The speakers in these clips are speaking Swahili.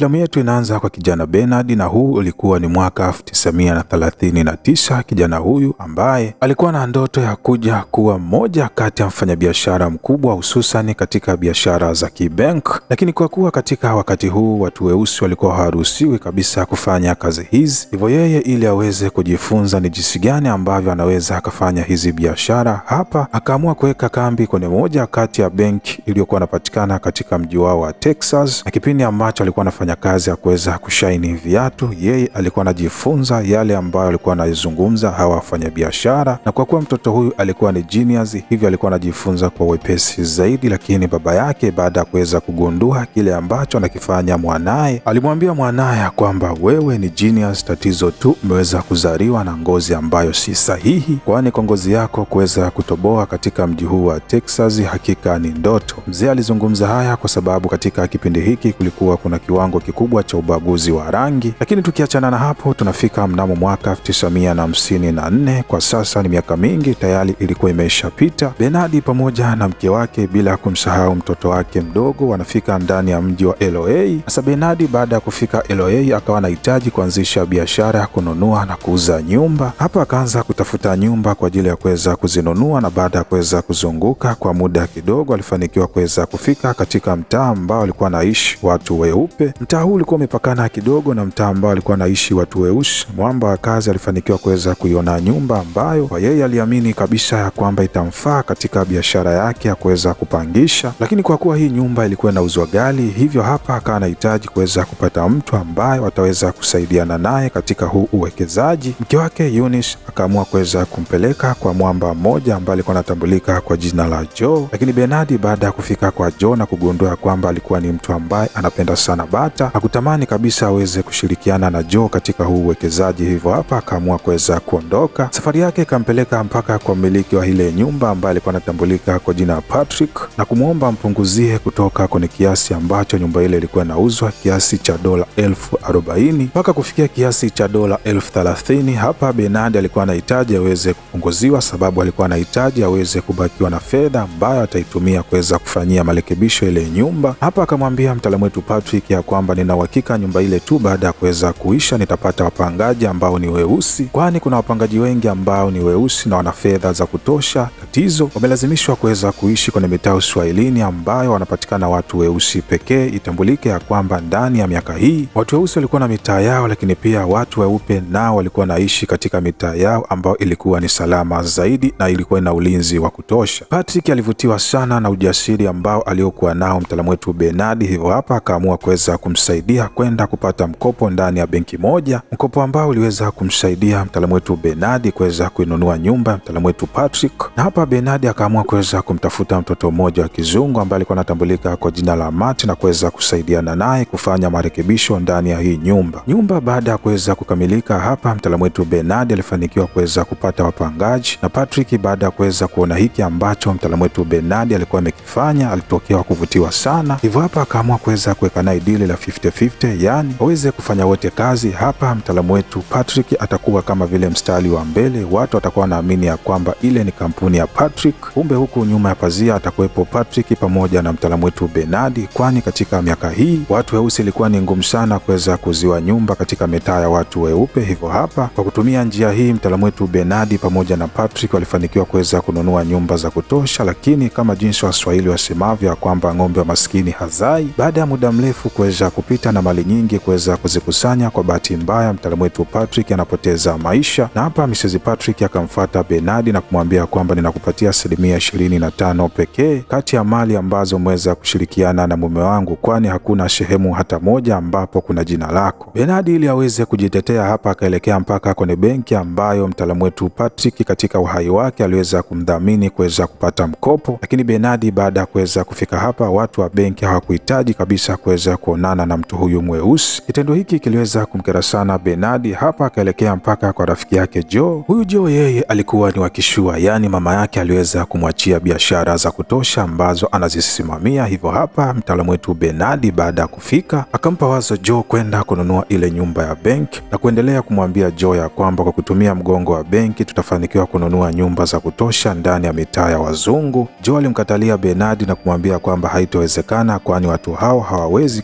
Filamu yetu inaanza kwa kijana Bernard, na huu ulikuwa ni mwaka 1939. Kijana huyu ambaye alikuwa na ndoto ya kuja kuwa mmoja kati ya mfanyabiashara mkubwa, hususan katika biashara za kibank, lakini kwa kuwa katika wakati huu watu weusi walikuwa hawaruhusiwi kabisa kufanya kazi hizi, hivyo yeye ili aweze kujifunza ni jinsi gani ambavyo anaweza akafanya hizi biashara, hapa akaamua kuweka kambi kwenye moja kati ya benki iliyokuwa inapatikana katika mji wao wa Texas. Na kipindi ambacho alikuwa anafanya kazi ya kuweza kushaini viatu, yeye alikuwa anajifunza yale ambayo alikuwa anazungumza hawa wafanyabiashara, na kwa kuwa mtoto huyu alikuwa ni genius, hivyo alikuwa anajifunza kwa wepesi zaidi. Lakini baba yake baada ya kuweza kugundua kile ambacho anakifanya mwanaye, alimwambia mwanaye kwamba wewe ni genius, tatizo tu umeweza kuzaliwa na ngozi ambayo si sahihi, kwani kwa ngozi yako kuweza kutoboa katika mji huu wa Texas hakika ni ndoto. Mzee alizungumza haya kwa sababu katika kipindi hiki kulikuwa kuna kiwango kikubwa cha ubaguzi wa rangi. Lakini tukiachana na hapo, tunafika mnamo mwaka 1954. Kwa sasa ni miaka mingi tayari ilikuwa imeshapita. Bernard pamoja na mke wake bila kumsahau mtoto wake mdogo wanafika ndani ya mji wa LA. Sasa Bernard baada ya kufika LA akawa anahitaji kuanzisha biashara ya kununua na kuuza nyumba. Hapa akaanza kutafuta nyumba kwa ajili ya kuweza kuzinunua, na baada ya kuweza kuzunguka kwa muda kidogo alifanikiwa kuweza kufika katika mtaa ambao alikuwa anaishi watu weupe. Mtaa huu ulikuwa umepakana kidogo na mtaa ambao alikuwa anaishi watu weusi. Mwamba wa kazi alifanikiwa kuweza kuiona nyumba ambayo kwa yeye aliamini kabisa ya kwamba itamfaa katika biashara yake ya kuweza kupangisha, lakini kwa kuwa hii nyumba ilikuwa inauzwa ghali, hivyo hapa akawa anahitaji kuweza kupata mtu ambaye wataweza kusaidiana naye katika huu uwekezaji. Mke wake Eunice akaamua kuweza kumpeleka kwa mwamba mmoja ambaye alikuwa anatambulika kwa jina la Joe. Lakini Bernard baada ya kufika kwa Joe na kugundua kwamba alikuwa ni mtu ambaye anapenda sana bata, hakutamani kabisa aweze kushirikiana na Joe katika huu uwekezaji, hivyo hapa akaamua kuweza kuondoka. Safari yake ikampeleka mpaka kwa mmiliki wa ile nyumba ambaye alikuwa anatambulika kwa jina la Patrick, na kumwomba ampunguzie kutoka kwenye kiasi ambacho nyumba ile ilikuwa inauzwa, kiasi cha $40,000 mpaka kufikia kiasi cha $30,000. Hapa Bernard alikuwa anahitaji aweze kupunguziwa, sababu alikuwa anahitaji aweze kubakiwa na fedha ambayo ataitumia kuweza kufanyia marekebisho ile nyumba. Hapa akamwambia mtaalamu wetu Patrick ya kwamba nina uhakika nyumba ile tu baada ya kuweza kuisha nitapata wapangaji ambao ni weusi, kwani kuna wapangaji wengi ambao ni weusi na wana fedha za kutosha. Tatizo wamelazimishwa kuweza kuishi kwenye mitaa Uswahilini ambayo wanapatikana watu weusi pekee. Itambulike ya kwamba ndani ya miaka hii watu weusi walikuwa na mitaa yao, lakini pia watu weupe nao walikuwa naishi katika mitaa yao ambayo ilikuwa ni salama zaidi na ilikuwa ina ulinzi wa kutosha. Patrick alivutiwa sana na ujasiri ambao aliokuwa nao mtaalamu wetu Bernard, hivyo hapa akaamua kuweza kumsaidia kwenda kupata mkopo ndani ya benki moja, mkopo ambao uliweza kumsaidia mtaalamu wetu Bernard kuweza kuinunua nyumba mtaalamu wetu Patrick. Na hapa Bernard akaamua kuweza kumtafuta mtoto mmoja wa kizungu ambaye alikuwa anatambulika kwa jina la Matt na kuweza kusaidiana naye kufanya marekebisho ndani ya hii nyumba. Baada ya kuweza kukamilika, hapa mtaalamu wetu Bernard alifanikiwa kuweza kupata wapangaji, na Patrick baada ya kuweza kuona hiki ambacho mtaalamu wetu Bernard alikuwa amekifanya alitokea kuvutiwa sana, hivyo hapa akaamua kuweza kuweka naye deal la 50-50, yani waweze kufanya wote kazi. Hapa mtaalamu wetu Patrick atakuwa kama vile mstari wa mbele, watu watakuwa wanaamini ya kwamba ile ni kampuni ya Patrick, kumbe huku nyuma ya pazia atakuwepo Patrick pamoja na mtaalamu wetu Bernard, kwani katika miaka hii watu weusi ilikuwa ni ngumu sana kuweza kuziwa nyumba katika mitaa ya watu weupe. Hivyo hapa kwa kutumia njia hii mtaalamu wetu Bernard pamoja na Patrick walifanikiwa kuweza kununua nyumba za kutosha, lakini kama jinsi Waswahili wasemavyo ya kwamba ng'ombe wa maskini hazai. Baada ya muda mrefu kuweza kupita na mali nyingi kuweza kuzikusanya, kwa bahati mbaya mtaalamu wetu Patrick anapoteza maisha, na hapa Mrs. Patrick akamfuata Bernard na kumwambia kwamba ninakupatia 25% pekee kati ya mali ambazo mweza kushirikiana na mume wangu, kwani hakuna sehemu hata moja ambapo kuna jina lako. Bernard ili aweze kujitetea hapa akaelekea mpaka kwenye benki ambayo mtaalamu wetu Patrick katika uhai wake aliweza kumdhamini kuweza kupata mkopo. Lakini Bernard baada ya kuweza kufika hapa, watu wa benki hawakuhitaji kabisa kuweza kuonana na mtu huyu mweusi. Kitendo hiki kiliweza kumkera sana Bernard. Hapa akaelekea mpaka kwa rafiki yake Joe. Huyu Joe yeye alikuwa ni wakishua, yani mama yake aliweza kumwachia biashara za kutosha ambazo anazisimamia. Hivyo hapa mtaalamu wetu Bernard baada ya kufika akampa wazo Joe kwenda kununua ile nyumba ya benki na kuendelea kumwambia Joe ya kwamba kwa kutumia mgongo wa benki tutafanikiwa kununua nyumba za kutosha ndani ya mitaa ya wazungu. Joe alimkatalia Bernard na kumwambia kwamba haitowezekana, kwani watu hao hawawezi kabisa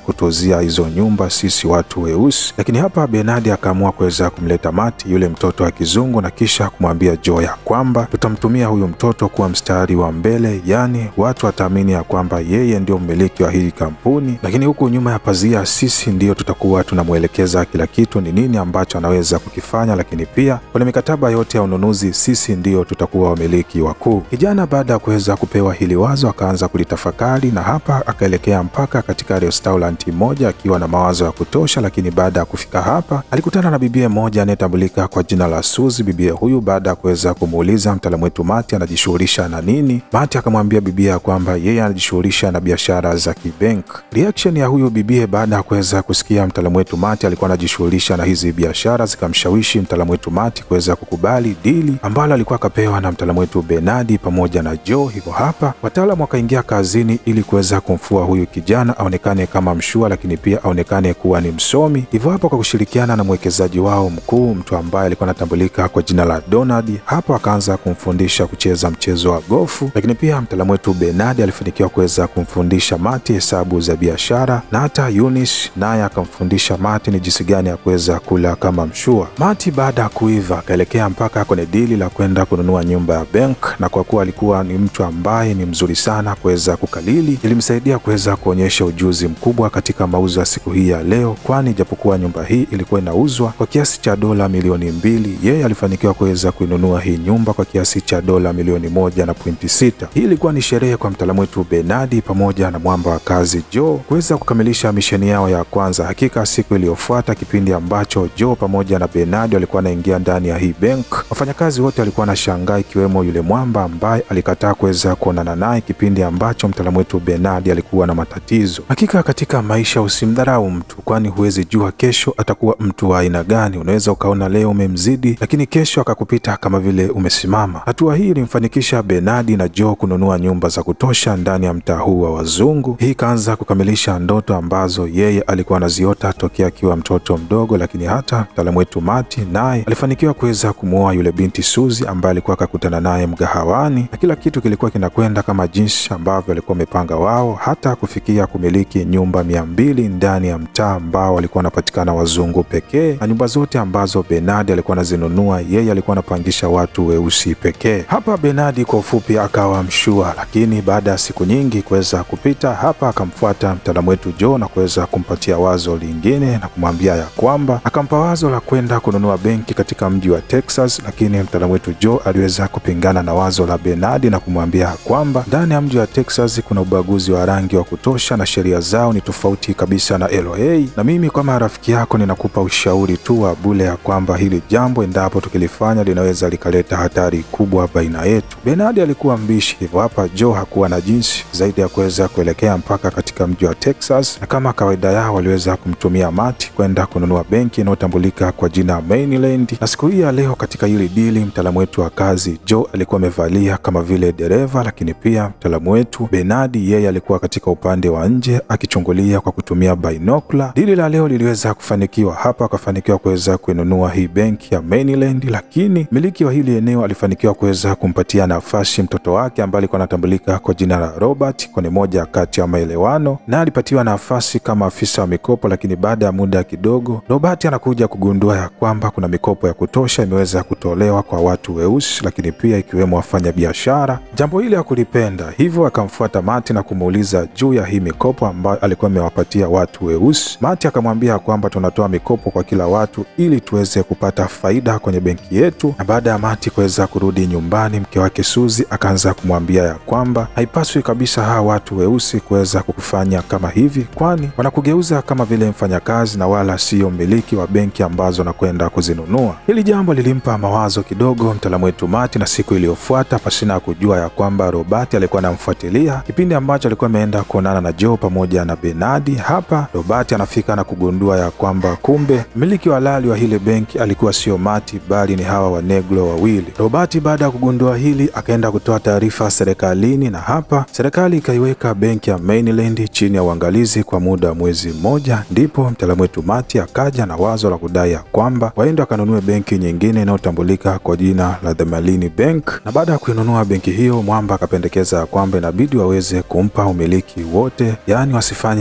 kutuuzia hizo nyumba sisi watu weusi. Lakini hapa Bernard akaamua kuweza kumleta Matt, yule mtoto wa kizungu, na kisha kumwambia Joe ya kwamba tutamtumia huyu mtoto kuwa mstari wa mbele, yani watu wataamini ya kwamba yeye ndio mmiliki wa hii kampuni, lakini huku nyuma ya pazia sisi ndio tutakuwa tunamwelekeza kila kitu ni nini ambacho anaweza kukifanya, lakini pia kwenye mikataba yote ya ununuzi sisi ndio tutakuwa wamiliki wakuu. Kijana baada ya kuweza kupewa hili wazo akaanza kulitafakari, na hapa akaelekea mpaka katika restaurant moja akiwa na mawazo ya kutosha. Lakini baada ya kufika hapa alikutana na bibie moja anayetambulika kwa jina la Suzy. Bibie huyu baada ya kuweza kumuuliza mtaalamu wetu Matt anajishughulisha na nini, Matt akamwambia bibie ya kwamba yeye anajishughulisha na biashara za kibank. Reaction ya huyu bibie baada ya kuweza kusikia mtaalamu wetu Matt alikuwa anajishughulisha na hizi biashara zikamshawishi mtaalamu wetu Matt kuweza kukubali dili ambalo alikuwa akapewa na mtaalamu wetu Bernard pamoja na Joe. Hivyo hapa wataalamu wakaingia kazini ili kuweza kumfua huyu kijana aonekane kama mshua, lakini pia aonekane kuwa ni msomi. Hivyo hapa kwa kushirikiana na mwekezaji wao mkuu, mtu ambaye alikuwa anatambulika kwa jina la Donald, hapa akaanza kumfundisha kucheza mchezo wa gofu. Lakini pia mtaalamu wetu Bernard alifanikiwa kuweza kumfundisha Matt hesabu za biashara, na hata Eunice naye akamfundisha Matt ni jinsi gani ya kuweza kula kama mshua. Matt baada ya kuiva akaelekea mpaka kwenye dili la kwenda kununua nyumba ya bank, na kwa kuwa alikuwa ni mtu ambaye ni mzuri sana kuweza kukalili, ilimsaidia kuweza kuonyesha ujuzi mkubwa katika mauzo ya siku hii ya leo, kwani japokuwa nyumba hii ilikuwa inauzwa kwa kiasi cha dola milioni 2, yeye alifanikiwa kuweza kuinunua hii nyumba kwa kiasi cha dola milioni 1.6. Hii ilikuwa ni sherehe kwa mtaalamu wetu Bernard pamoja na mwamba wa kazi Joe kuweza kukamilisha misheni yao ya kwanza. Hakika siku iliyofuata, kipindi ambacho Joe pamoja na Bernard walikuwa wanaingia ndani ya hii bank, wafanyakazi wote walikuwa wanashangaa, ikiwemo yule mwamba ambaye alikataa kuweza kuonana naye kipindi ambacho mtaalamu wetu Bernard alikuwa na matatizo. Hakika katika maisha usimdharau mtu, kwani huwezi jua kesho atakuwa mtu wa aina gani. Unaweza ukaona leo umemzidi, lakini kesho akakupita kama vile umesimama. Hatua hii ilimfanikisha Bernard na Joe kununua nyumba za kutosha ndani ya mtaa huu wa wazungu. Hii kaanza kukamilisha ndoto ambazo yeye alikuwa anaziota tokea akiwa mtoto mdogo. Lakini hata mtaalamu wetu Matt naye alifanikiwa kuweza kumuoa yule binti Suzy ambaye alikuwa akakutana naye mgahawani, na kila kitu kilikuwa kinakwenda kama jinsi ambavyo alikuwa wamepanga wao, hata kufikia kumiliki nyumba 200 ndani ya mtaa ambao walikuwa wanapatikana wazungu pekee, na nyumba zote ambazo Bernard alikuwa anazinunua yeye alikuwa anapangisha watu weusi pekee. Hapa Bernard kwa ufupi akawa mshua, lakini baada ya siku nyingi kuweza kupita, hapa akamfuata mtaalamu wetu Joe na kuweza kumpatia wazo lingine na kumwambia ya kwamba akampa wazo la kwenda kununua benki katika mji wa Texas. Lakini mtaalamu wetu Joe aliweza kupingana na wazo la Bernard na kumwambia kwamba ndani ya mji wa Texas kuna ubaguzi wa rangi wa kutosha na sheria zao ni tofauti kabisa na LA, na mimi kama rafiki yako ninakupa ushauri tu wa bure ya kwamba hili jambo endapo tukilifanya linaweza likaleta hatari kubwa baina yetu. Bernard alikuwa mbishi, hivyo hapa Joe hakuwa na jinsi zaidi ya kuweza kuelekea mpaka katika mji wa Texas, na kama kawaida yao waliweza kumtumia Matt kwenda kununua benki inayotambulika kwa jina Mainland. Na siku hii ya leo katika hili dili mtaalamu wetu wa kazi Joe alikuwa amevalia kama vile dereva, lakini pia mtaalamu wetu Bernard yeye alikuwa katika upande wa nje akichungulia kwa kutumia binocular. Dili la leo liliweza kufanikiwa. Hapa akafanikiwa kuweza kuinunua hii benki ya Mainland, lakini miliki wa hili eneo alifanikiwa kuweza kumpatia nafasi mtoto wake ambaye alikuwa anatambulika kwa jina la Robert kwenye moja kati ya maelewano, na alipatiwa nafasi kama afisa wa mikopo. Lakini baada ya muda kidogo Robert anakuja kugundua ya kwamba kuna mikopo ya kutosha imeweza kutolewa kwa watu weusi, lakini pia ikiwemo wafanya biashara. Jambo hili hakulipenda, hivyo akamfuata Matt na kumuuliza juu ya hii mikopo ambayo alikuwa amewapatia watu weusi. Matt akamwambia kwamba tunatoa mikopo kwa kila watu ili tuweze kupata faida kwenye benki yetu. Na baada ya Matt kuweza kurudi nyumbani, mke wake Suzy akaanza kumwambia ya kwamba haipaswi kabisa hawa watu weusi kuweza kukufanya kama hivi, kwani wanakugeuza kama vile mfanyakazi na wala sio mmiliki wa benki ambazo nakwenda kuzinunua. Hili jambo lilimpa mawazo kidogo mtaalamu wetu Matt, na siku iliyofuata pasina kujua ya kwamba Robert alikuwa anamfuatilia kipindi ambacho alikuwa ameenda kuonana na Joe pamoja na Bernard. Hapa Robert anafika na kugundua ya kwamba kumbe mmiliki wa halali wa hile benki alikuwa sio Matt bali ni hawa wa negro wawili. Robert baada ya kugundua hili akaenda kutoa taarifa serikalini, na hapa serikali ikaiweka benki ya Mainland chini ya uangalizi kwa muda wa mwezi mmoja. Ndipo mtaalamu wetu Matt akaja na wazo la kudai ya kwamba waende wakanunue benki nyingine inayotambulika kwa jina la The Marine Bank, na baada ya kuinunua benki hiyo mwamba akapendekeza kwamba inabidi waweze kumpa umiliki wote, yaani wasifanye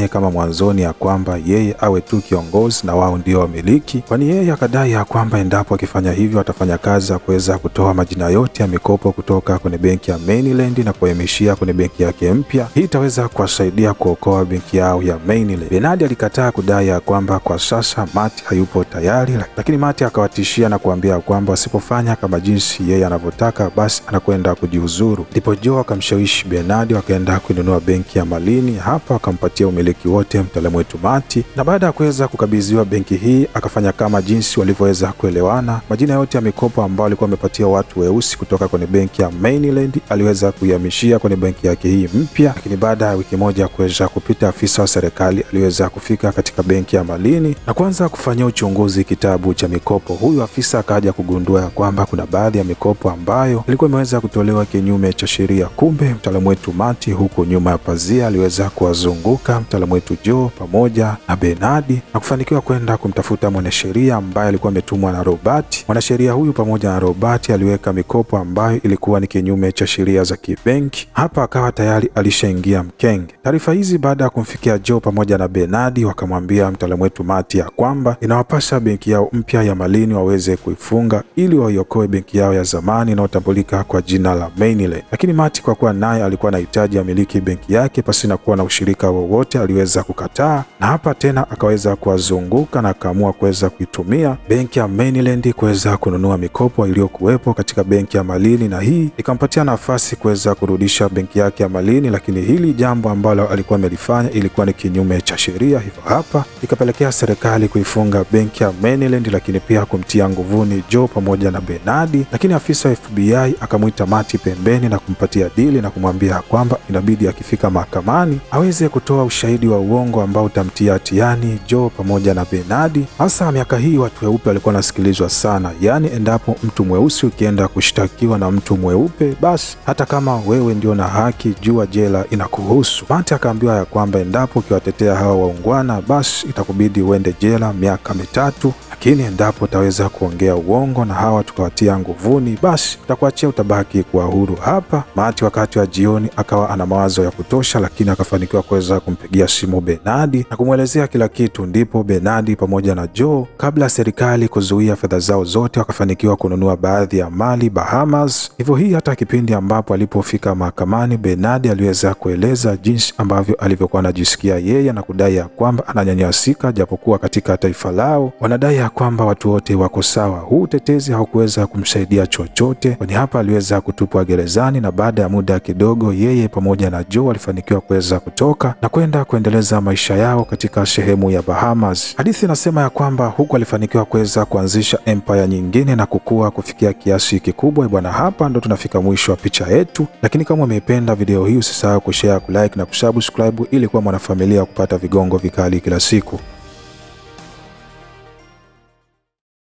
asifanye kama mwanzoni ya kwamba yeye awe tu kiongozi na wao ndio wamiliki, kwani yeye akadai ya kwamba endapo akifanya hivyo atafanya kazi ya kuweza kutoa majina yote ya mikopo kutoka kwenye benki ya Mainland na kuhamishia kwenye benki yake mpya. Hii itaweza kuwasaidia kuokoa benki yao ya Mainland. Bernard alikataa kudai ya kwamba kwa sasa Matt hayupo tayari, lakini Matt akawatishia na kuambia kwamba wasipofanya kama jinsi yeye anavyotaka basi anakwenda kujiuzuru. Ndipo Joe akamshawishi Bernard wakaenda kununua benki ya Malini. Hapa akampatia umiliki wote mtaalamu wetu Matt, na baada ya kuweza kukabidhiwa benki hii akafanya kama jinsi walivyoweza kuelewana. Majina yote ya mikopo ambao alikuwa amepatia watu weusi kutoka kwenye benki ya Mainland aliweza kuihamishia kwenye benki yake hii mpya. Lakini baada ya wiki moja kuweza kupita, afisa wa serikali aliweza kufika katika benki ya Malini na kuanza kufanyia uchunguzi kitabu cha mikopo. Huyu afisa akaja kugundua ya kwamba kuna baadhi ya mikopo ambayo ilikuwa imeweza kutolewa kinyume cha sheria. Kumbe mtaalamu wetu Matt huko nyuma ya pazia aliweza kuwazunguka mtaalamu wetu Joe pamoja na Bernard na kufanikiwa kwenda kumtafuta mwanasheria ambaye alikuwa ametumwa na Robert. Mwanasheria huyu pamoja na Robert aliweka mikopo ambayo ilikuwa ni kinyume cha sheria za kibenki. Hapa akawa tayari alishaingia mkenge. Taarifa hizi baada ya kumfikia Joe pamoja na Bernard wakamwambia mtaalamu wetu Matt ya kwamba inawapasha benki yao mpya ya Malini waweze kuifunga ili waiokoe benki yao ya zamani inayotambulika kwa jina la Mainland. Lakini Matt kwa kuwa naye alikuwa anahitaji amiliki benki yake pasina kuwa na ushirika wowote aliweza kukataa, na hapa tena akaweza kuwazunguka na akaamua kuweza kuitumia benki ya Mainland kuweza kununua mikopo iliyokuwepo katika benki ya Malini, na hii ikampatia nafasi kuweza kurudisha benki yake ya Malini. Lakini hili jambo ambalo alikuwa amelifanya ilikuwa ni kinyume cha sheria, hivyo hapa ikapelekea serikali kuifunga benki ya Mainland, lakini pia kumtia nguvuni Joe pamoja na Bernard. Lakini afisa wa FBI akamwita Matt pembeni na kumpatia dili na kumwambia kwamba inabidi akifika mahakamani aweze kutoa ushahidi wa uongo ambao utamtia hatiani Joe pamoja na Bernard. Hasa miaka hii watu weupe walikuwa wanasikilizwa sana, yaani endapo mtu mweusi ukienda kushtakiwa na mtu mweupe basi hata kama wewe ndio na haki, jua jela inakuhusu. Matt akaambiwa ya kwamba endapo ukiwatetea hawa waungwana basi itakubidi uende jela miaka 3, lakini endapo utaweza kuongea uongo na hawa tukawatia nguvuni basi utakuachia utabaki kuwa huru. Hapa Matt wakati wa jioni akawa ana mawazo ya kutosha, lakini akafanikiwa kuweza kumpigia simu Bernard na kumwelezea kila kitu. Ndipo Bernard pamoja na Joe, kabla serikali kuzuia fedha zao zote, wakafanikiwa kununua baadhi ya mali Bahamas. Hivyo hii hata kipindi ambapo alipofika mahakamani Bernard aliweza kueleza jinsi ambavyo alivyokuwa anajisikia yeye na kudai ya kwamba ananyanyasika, japokuwa katika taifa lao wanadai ya kwamba watu wote wako sawa. Huu utetezi haukuweza kumsaidia chochote, kwani hapa aliweza kutupwa gerezani, na baada ya muda kidogo yeye pamoja na Joe walifanikiwa kuweza kutoka na kwenda kuendeleza maisha yao katika sehemu ya Bahamas. Hadithi inasema ya kwamba huku alifanikiwa kuweza kuanzisha empire nyingine na kukua kufikia kiasi kikubwa. Bwana, hapa ndo tunafika mwisho wa picha yetu, lakini kama umeipenda video hii usisahau kushare, kulike na kusubscribe ili kuwa mwanafamilia kupata vigongo vikali kila siku.